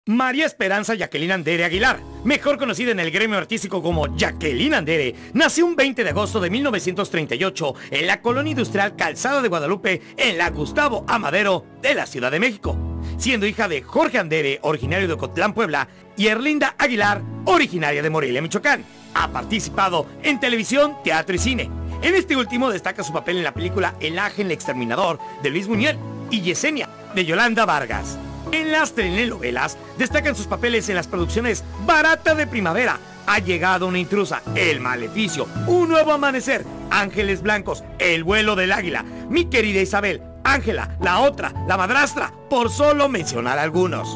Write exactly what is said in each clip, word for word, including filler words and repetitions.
María Esperanza Jacqueline Andere Aguilar, mejor conocida en el gremio artístico como Jacqueline Andere, nació un veinte de agosto de mil novecientos treinta y ocho en la colonia industrial Calzada de Guadalupe, en la Gustavo A. Madero de la Ciudad de México, siendo hija de Jorge Andere, originario de Ocotlán, Puebla, y Erlinda Aguilar, originaria de Morelia, Michoacán. Ha participado en televisión, teatro y cine. En este último destaca su papel en la película El Ángel Exterminador de Luis Buñuel y Yesenia de Yolanda Vargas. En las telenovelas destacan sus papeles en las producciones Barata de Primavera, Ha llegado una intrusa, El Maleficio, Un nuevo amanecer, Ángeles Blancos, El vuelo del águila, Mi querida Isabel, Ángela, La otra, La madrastra, por solo mencionar algunos.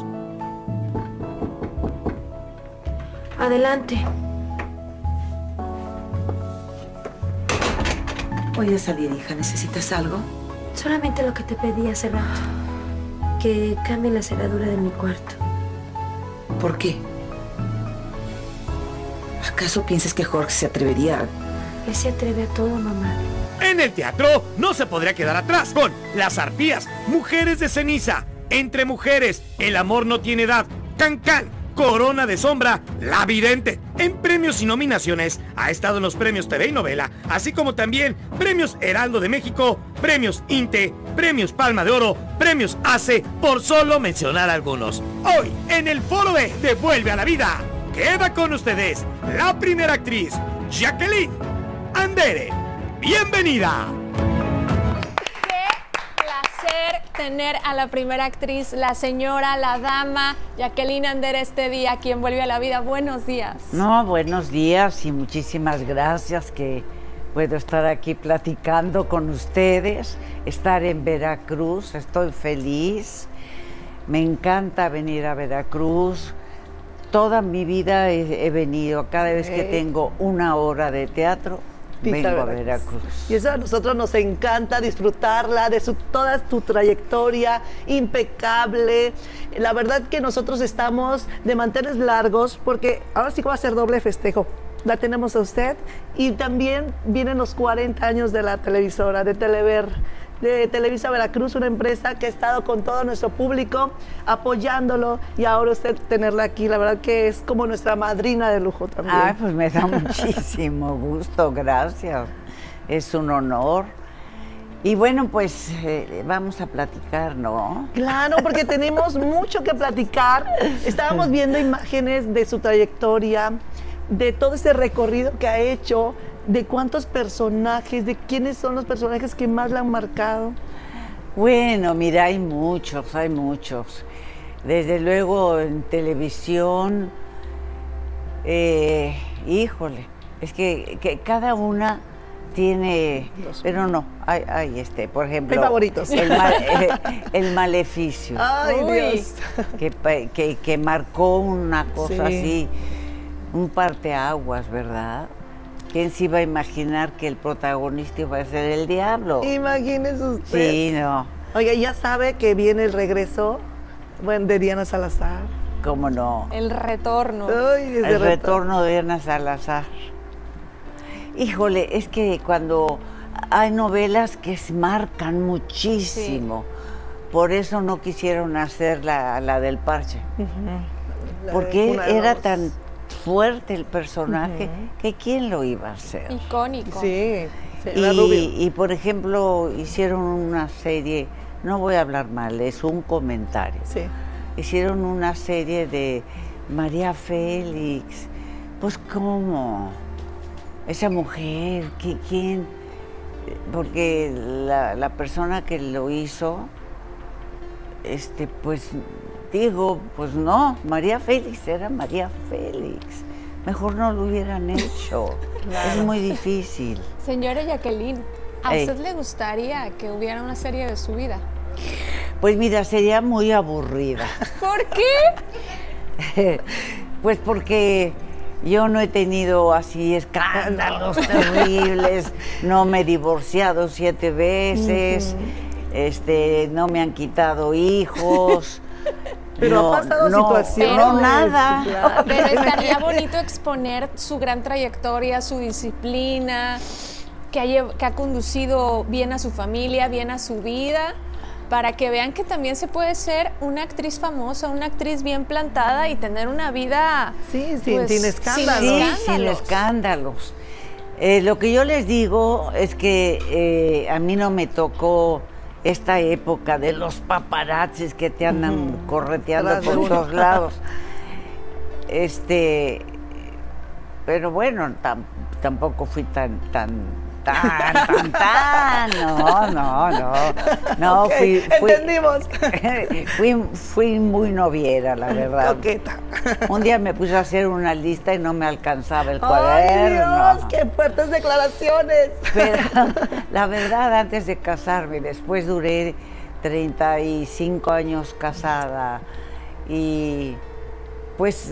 Adelante. Voy a salir, hija. ¿Necesitas algo? Solamente lo que te pedí hace rato. Que cambie la cerradura de mi cuarto. ¿Por qué? ¿Acaso piensas que Jorge se atrevería a...? Él se atreve a todo, mamá. En el teatro no se podría quedar atrás con Las Arpías, Mujeres de Ceniza, Entre Mujeres, El amor no tiene edad, Can Can, Corona de Sombra, La Vidente. En premios y nominaciones ha estado en los premios T V y Novela, así como también premios Heraldo de México, premios INTE, premios Palma de Oro, premios ACE, por solo mencionar algunos. Hoy, en el Foro B de Vuelve a la Vida, queda con ustedes la primera actriz, Jacqueline Andere. ¡Bienvenida! Tener a la primera actriz, la señora, la dama, Jacqueline Andere, este día, quien vuelve a la vida. Buenos días. No, buenos días y muchísimas gracias que puedo estar aquí platicando con ustedes, estar en Veracruz, estoy feliz, me encanta venir a Veracruz. Toda mi vida he, he venido, cada vez que tengo una hora de teatro, vengo a Veracruz. Y eso a nosotros nos encanta disfrutarla, de su, toda tu trayectoria impecable. La verdad que nosotros estamos de manteles largos porque ahora sí que va a ser doble festejo. La tenemos a usted y también vienen los cuarenta años de la televisora, de Telever, de Televisa Veracruz, una empresa que ha estado con todo nuestro público apoyándolo, y ahora usted tenerla aquí, la verdad que es como nuestra madrina de lujo también. Ay, pues me da muchísimo gusto, gracias, es un honor. Y bueno, pues eh, vamos a platicar, ¿no? Claro, porque tenemos mucho que platicar. Estábamos viendo imágenes de su trayectoria, de todo ese recorrido que ha hecho, de cuántos personajes, de quiénes son los personajes que más la han marcado. Bueno, mira, hay muchos, hay muchos. Desde luego en televisión, eh, híjole, es que, que cada una tiene, los... pero no, hay, hay este, por ejemplo. Hay favoritos. El, mal, eh, el Maleficio. Ay, Uy. Dios. Que, que, que marcó una cosa sí. así, un parteaguas, ¿verdad? ¿Quién se iba a imaginar que el protagonista iba a ser el diablo? Imagínese usted. Sí, no. Oiga, ya sabe que viene el regreso, bueno, de Diana Salazar. ¿Cómo no? El retorno. Ay, el retorno. retorno de Diana Salazar. Híjole, es que cuando hay novelas que se marcan muchísimo, sí. Por eso no quisieron hacer la, la del parche. Uh-huh. Porque era tan fuerte el personaje, uh-huh. que quién lo iba a hacer. Icónico. Sí, y, y por ejemplo hicieron una serie, no voy a hablar mal, es un comentario. Sí. Hicieron una serie de María Félix. Pues cómo, esa mujer, ¿qué, quién? Porque la, la persona que lo hizo, este, pues digo, pues no, María Félix era María Félix. Mejor no lo hubieran hecho. Claro. Es muy difícil. Señora Jacqueline, ¿a Ey. usted le gustaría que hubiera una serie de su vida? Pues mira, sería muy aburrida. ¿Por qué? Pues porque yo no he tenido así escándalos terribles, no me he divorciado siete veces, uh-huh. este, no me han quitado hijos. Pero no, ha pasado no, situaciones. No, nada. Claro. Pero estaría bonito exponer su gran trayectoria, su disciplina, que ha, que ha conducido bien a su familia, bien a su vida. para que vean que también se puede ser una actriz famosa, una actriz bien plantada y tener una vida Sí, sin, pues, sin escándalos. Sí, escándalos. sin escándalos. Eh, lo que yo les digo es que eh, a mí no me tocó esta época de los paparazzis que te andan Ujú. correteando Tras de por uno. todos lados. Este, pero bueno, tam- tampoco fui tan, tan, tan, tan, tan, no, no, no, no, Ok, fui, fui, entendimos. fui, fui muy noviera, la verdad. Coqueta. Un día me puse a hacer una lista y no me alcanzaba el ¡Ay, cuaderno. Dios! ¡Qué fuertes declaraciones! Pero la verdad, antes de casarme, después duré treinta y cinco años casada y pues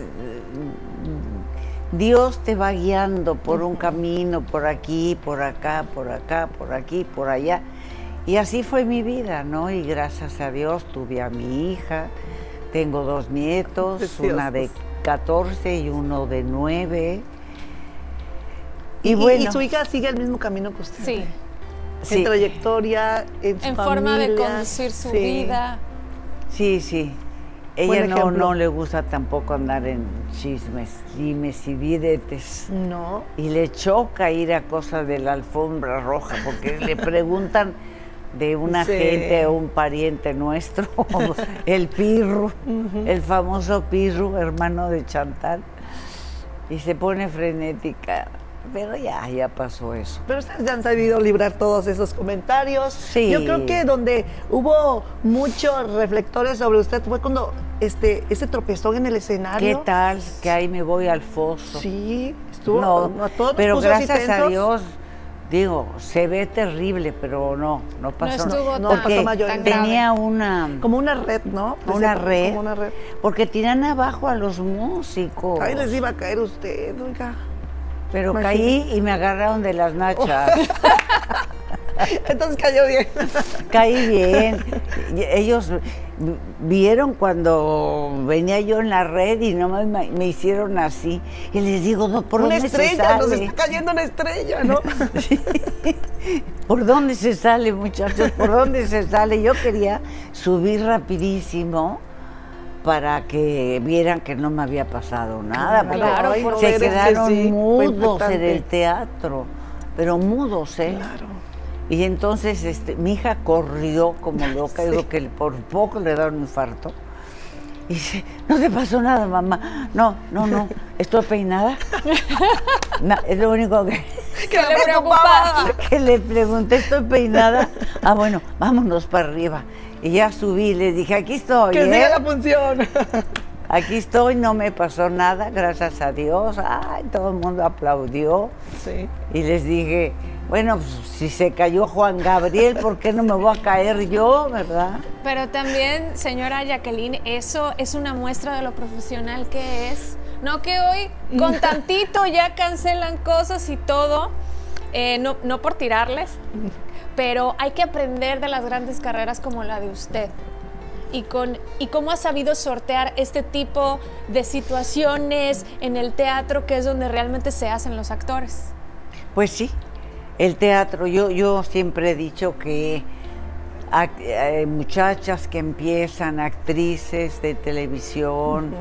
Dios te va guiando por un camino, por aquí, por acá, por acá, por aquí, por allá. Y así fue mi vida, ¿no? Y gracias a Dios tuve a mi hija, tengo dos nietos, Preciosos. una de catorce y uno de nueve. Y, Y, bueno, y su hija sigue el mismo camino que usted. Sí, En sí, trayectoria, en su en forma de familia. conducir su Sí. vida. sí, sí. Ella Buen no, ejemplo. no le gusta tampoco andar en chismes, limes y diretes. No. Y le choca ir a cosas de la alfombra roja, porque le preguntan de una Sí. gente o un pariente nuestro, el Pirru, el famoso Pirru, hermano de Chantal, y se pone frenética. Pero ya, ya pasó eso. Pero ustedes ya han sabido librar todos esos comentarios. Sí. Yo creo que donde hubo muchos reflectores sobre usted fue cuando este, ese tropezón en el escenario. ¿Qué tal? Que ahí me voy al foso. Sí, estuvo. No, a todos nos pero puso así gracias a tensos. Dios, digo, se ve terrible, pero no, no pasó estuvo nada. No tan- Porque pasó mayor. tan grave. tenía una, Como una red, ¿no? una Decía, red, Como una red. porque tiran abajo a los músicos. Ahí les iba a caer usted, oiga. Pero Imagínate. caí y me agarraron de las nachas. Entonces cayó bien. Caí bien. Y ellos vieron cuando venía yo en la red y nomás me, me hicieron así. Y les digo, no, ¿por Una dónde se estrella, nos sale? está cayendo una estrella, ¿no? ¿Por dónde se sale, muchachos? ¿Por dónde se sale? Yo quería subir rapidísimo para que vieran que no me había pasado nada. porque Claro, Ay, no, se ver, es que quedaron sí, fue mudos en impactante. el teatro, pero mudos, ¿eh? Claro. Y entonces este, mi hija corrió como loca, Sí. digo que por poco le da un infarto. Y dice, no te pasó nada, mamá. No, no, no, estoy peinada. No, es lo único que, Que le preocupaba. que le pregunté, ¿estoy peinada? Ah, bueno, vámonos para arriba. Y ya subí y le dije, aquí estoy, Que ¿eh? siga la función. Aquí estoy, no me pasó nada, gracias a Dios. Ay, todo el mundo aplaudió. Sí. Y les dije, bueno, pues, si se cayó Juan Gabriel, ¿por qué no me voy a caer yo, verdad? Pero también, señora Jacqueline, eso es una muestra de lo profesional que es. No que hoy con tantito ya cancelan cosas y todo, eh, no, no por tirarles, pero hay que aprender de las grandes carreras como la de usted. Y, con, y cómo ha sabido sortear este tipo de situaciones en el teatro, que es donde realmente se hacen los actores. Pues sí, el teatro, yo, yo siempre he dicho que act- eh, muchachas que empiezan, actrices de televisión,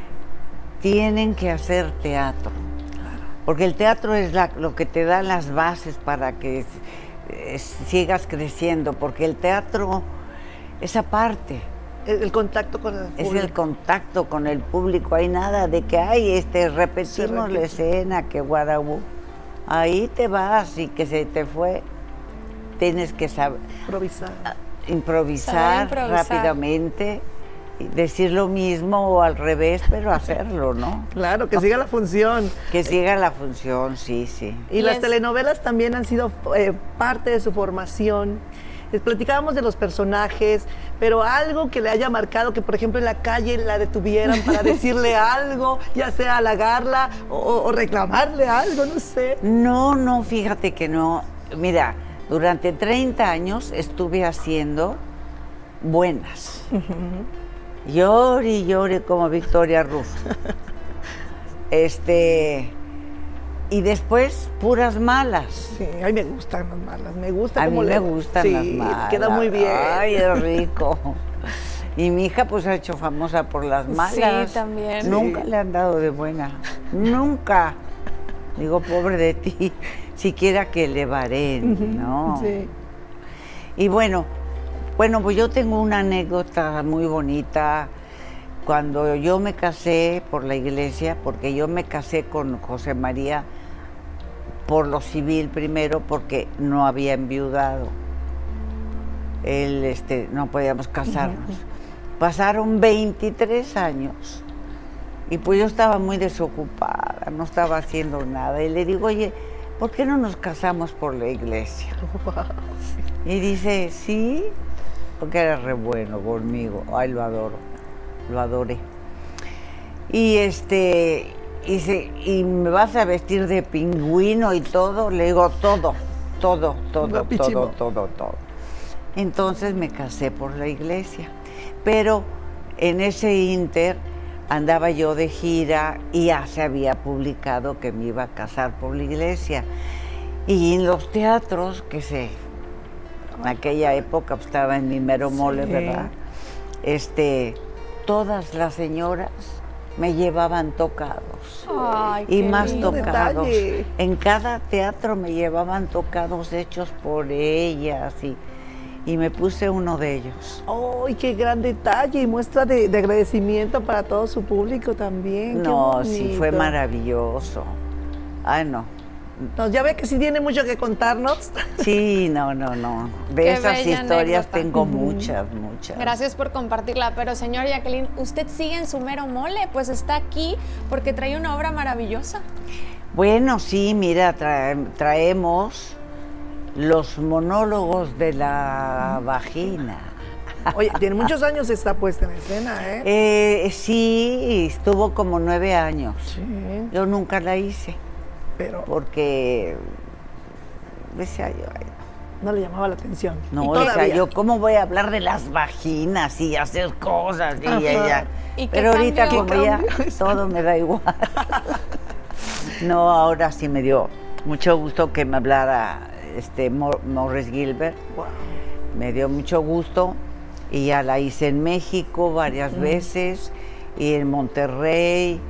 tienen que hacer teatro. Porque el teatro es la- lo que te da las bases para que eh, sigas creciendo, porque el teatro, esa parte, El, el contacto con el es público. el contacto con el público, hay nada de que hay, este, repetimos la repite. escena, que guarabú. Ahí te vas y que se te fue. Tienes que saber Improvisar. improvisar, Saber improvisar. rápidamente, y decir lo mismo o al revés, pero hacerlo, ¿no? Claro, que siga la función. Que siga la función, sí, sí. Y, Y las es- telenovelas también han sido eh, parte de su formación. Les platicábamos de los personajes, pero algo que le haya marcado, que por ejemplo en la calle la detuvieran para decirle algo, ya sea halagarla o, o reclamarle algo, no sé. No, no, fíjate que no. Mira, durante treinta años estuve haciendo buenas. Llore y llore como Victoria Rufo. Este, y después puras malas. Sí, a mí me gustan las malas, me gusta A cómo mí le... me gustan sí, las malas. queda muy bien. Ay, es rico. Y mi hija pues ha hecho famosa por las malas. Sí, también. Nunca Sí. le han dado de buena. Nunca. Digo, pobre de ti, siquiera que le varen, ¿no? Sí. Y bueno, bueno, pues yo tengo una anécdota muy bonita. Cuando yo me casé por la iglesia, porque yo me casé con José María por lo civil primero, porque no había enviudado. Él, este, no podíamos casarnos. Pasaron veintitrés años y pues yo estaba muy desocupada, no estaba haciendo nada. Y le digo, oye, ¿por qué no nos casamos por la iglesia? Y dice, sí, porque era re bueno conmigo. Ay, lo adoro, lo adoré. Y este, y, se, y me vas a vestir de pingüino y todo. Le digo, todo, todo, todo, Guapísimo. todo, todo, todo. Entonces me casé por la iglesia. Pero en ese inter andaba yo de gira y ya se había publicado que me iba a casar por la iglesia. Y en los teatros, que se, en aquella época pues, estaba en mi mero mole, Sí. ¿verdad? Este, todas las señoras me llevaban tocados. Ay, Y qué más lindo. tocados. detalle. En cada teatro me llevaban tocados hechos por ellas y, y me puse uno de ellos. ¡Ay, qué gran detalle! Y muestra de, de agradecimiento para todo su público también. Qué No, sí, fue bonito. maravilloso. Ay, no. No, ya ve que sí tiene mucho que contarnos. Sí, no, no, no. De Qué esas bella historias anécdota. tengo muchas, muchas. Gracias por compartirla, pero señor Jacqueline, usted sigue en su mero mole, pues está aquí porque trae una obra maravillosa. Bueno, sí, mira, trae- traemos los monólogos de la vagina. Oye, tiene muchos años esta puesta en escena, ¿eh? Eh, sí, estuvo como nueve años. Sí, Yo nunca la hice pero porque decía yo, ay, no le llamaba la atención. no, Y decía todavía. yo, ¿cómo voy a hablar de las vaginas y hacer cosas? Y Ajá. ella, ¿Y qué pero ahorita cambió? como ya ¿Qué cambió? todo me da igual. No, ahora sí me dio mucho gusto que me hablara este Mor- Morris Gilbert. Wow. Me dio mucho gusto y ya la hice en México varias veces y en Monterrey,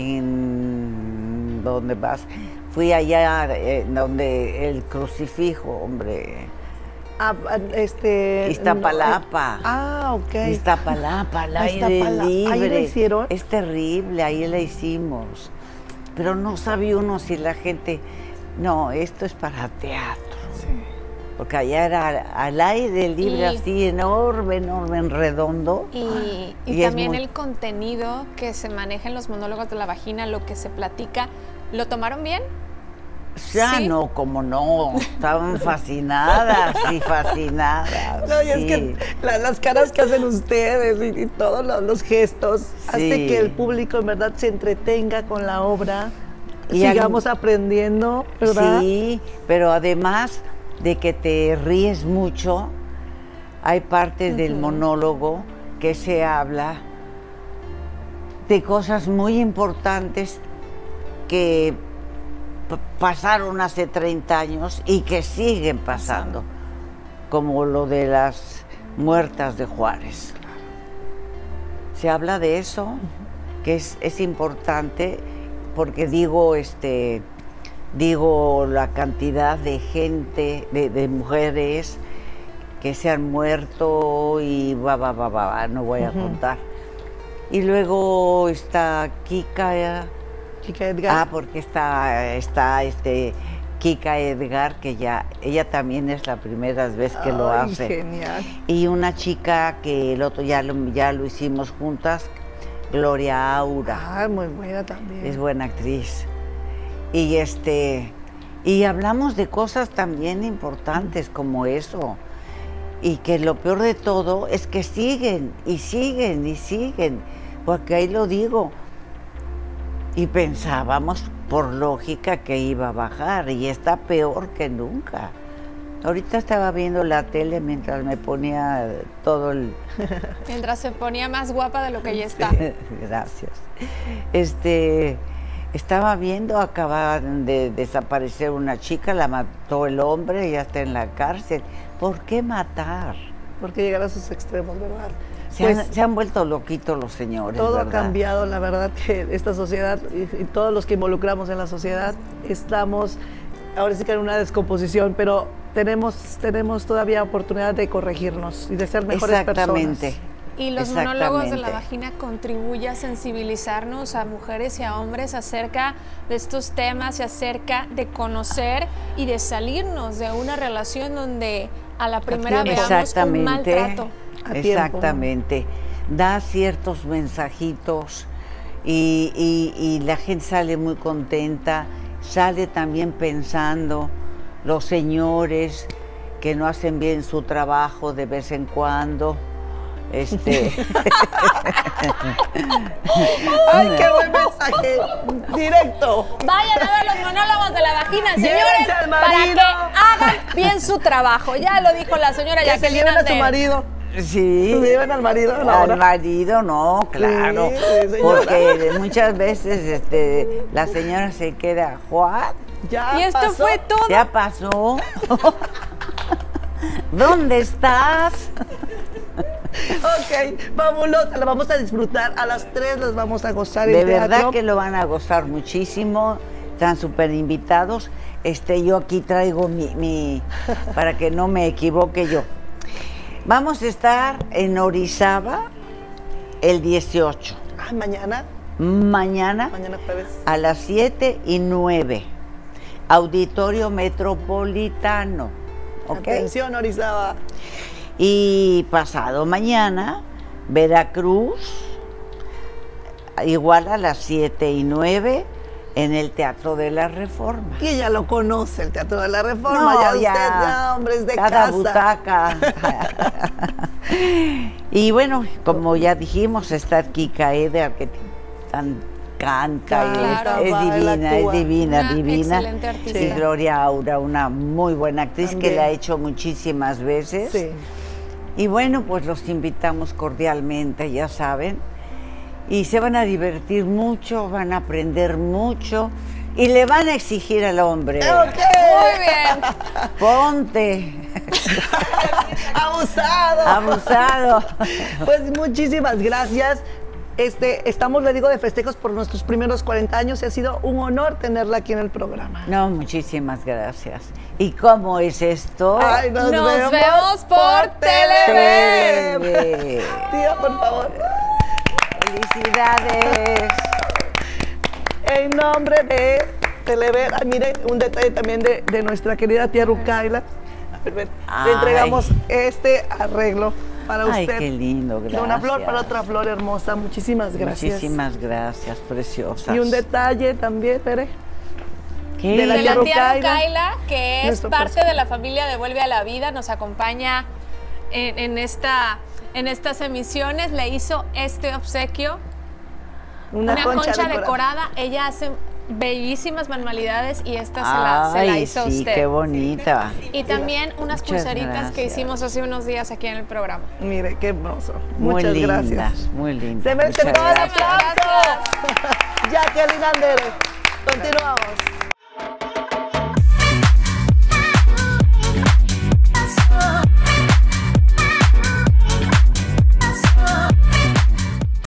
en donde vas. Fui allá eh, donde el crucifijo, hombre, Ah, ah, este... Iztapalapa. no, eh, ah, ok. Iztapalapa, al Ah, aire Iztapalapa. libre. ¿Ahí la hicieron? Es terrible, ahí la hicimos. Pero no sabe uno si la gente, no, esto es para teatro. Sí. Porque allá era al, al aire libre, Y- así enorme, enorme, en redondo. Y, y Y es también muy- el contenido que se maneja en los monólogos de la vagina, lo que se platica, ¿lo tomaron bien? Ya Sí. no, como no, estaban fascinadas, sí, fascinadas. No, y es sí. que la- las caras que hacen ustedes y, y todos los, los gestos hace Sí. que el público en verdad se entretenga con la obra, Y sigamos aprendiendo, ¿verdad? Sí, pero además de que te ríes mucho, hay partes del monólogo que se habla de cosas muy importantes que p- pasaron hace treinta años y que siguen pasando, como lo de las muertas de Juárez. Se habla de eso, que es, es importante, porque digo, este, digo la cantidad de gente, de, de mujeres que se han muerto y va, va, va, va, va, no voy a contar. Y luego está Kika, eh, Chica Edgar. ah, porque está, está este, Kika Edgar, que ya, ella también es la primera vez que lo Ay, hace. genial. Y una chica que el otro ya lo, ya lo hicimos juntas, Gloria Aura. Ah, muy buena también. Es buena actriz. Y este y hablamos de cosas también importantes como eso. Y que lo peor de todo es que siguen y siguen y siguen. Porque ahí lo digo. Y pensábamos por lógica que iba a bajar y está peor que nunca. Ahorita estaba viendo la tele mientras me ponía todo el Mientras se ponía más guapa de lo que ya está. Gracias. Este, Estaba viendo, acababan de desaparecer una chica, la mató el hombre, ya está en la cárcel. ¿Por qué matar? Porque llegar a sus extremos, ¿verdad? Se, Pues, han, se han vuelto loquitos los señores, todo ¿verdad? ha cambiado, la verdad que esta sociedad y, y todos los que involucramos en la sociedad estamos ahora sí que en una descomposición, pero tenemos, tenemos todavía oportunidad de corregirnos y de ser mejores Exactamente. personas. Y los monólogos de la Exactamente. vagina contribuyen a sensibilizarnos a mujeres y a hombres acerca de estos temas y acerca de conocer y de salirnos de una relación donde a la primera tiempo. veamos un maltrato. A tiempo. Exactamente. Da ciertos mensajitos y, y, y la gente sale muy contenta, sale también pensando, los señores que no hacen bien su trabajo de vez en cuando. Este. ¡Ay, qué buen mensaje! Directo. Vayan a ver los monólogos de la vagina, señores, Llévense al para marido. que hagan bien su trabajo. Ya lo dijo la señora Que se Jacqueline lleven a su Andere. marido. Sí. Se lleven al marido a la hora. Al marido, no, claro. Sí, señora. Porque muchas veces este, la señora se queda, ¿what? Ya Y esto pasó. fue todo. ¿Ya pasó? ¿Dónde estás? Ok, vámonos, la vamos a disfrutar. A las tres las vamos a gozar De en verdad teatro. que lo van a gozar muchísimo. Están súper invitados. Este, yo aquí traigo mi, mi, para que no me equivoque yo. Vamos a estar en Orizaba el dieciocho. Ah, mañana, Mañana mañana jueves. a las siete y nueve. Auditorio Metropolitano. ¿Ok? Atención, Orizaba. Y pasado mañana, Veracruz, igual a las siete y nueve, en el Teatro de la Reforma. Y ella lo conoce, el Teatro de la Reforma. No, ya usted, ya, ya, hombre, es de cada casa. butaca. Y bueno, como ya dijimos, está Kika Eder, que tan canta, y Canta, es, es baila, divina, actúa. es divina, Una divina. excelente artista. Y Gloria Aura, una muy buena actriz También. que la ha hecho muchísimas veces. Sí. Y bueno, pues los invitamos cordialmente, ya saben. Y se van a divertir mucho, van a aprender mucho y le van a exigir al hombre. Ok. Muy bien. Ponte. Abusado. Abusado. Pues muchísimas gracias. Este, estamos, le digo, de festejos por nuestros primeros cuarenta años y ha sido un honor tenerla aquí en el programa. No, muchísimas gracias. ¿Y cómo es esto? Ay, nos, Nos vemos, vemos por Telever. Telever. Tía, por favor. Felicidades. En nombre de Telever, ah, mire, un detalle también de, de nuestra querida tía Rucaila. A ver, ven, le Ay. entregamos este arreglo para Ay, usted. qué lindo, De una flor gracias. para otra flor hermosa. Muchísimas gracias. Muchísimas gracias, preciosas. Y un detalle también, Tere. ¿Qué? de la De la tía tía Rucaila, Rucaila, que es nuestro parte personaje. de la familia de Vuelve a la Vida, nos acompaña en, en, esta, en estas emisiones, le hizo este obsequio, Una, una, concha, decorada. decorada. Ella hace bellísimas manualidades y esta se la, se la Ay, hizo sí, usted. qué bonita. Y también unas Muchas pulseritas que gracias. hicimos hace unos días aquí en el programa. Mire, qué hermoso. Muy Muchas lindas, gracias. muy lindas. Se merece Muchas todo el gracias. aplauso. Jacqueline Andere. Continuamos.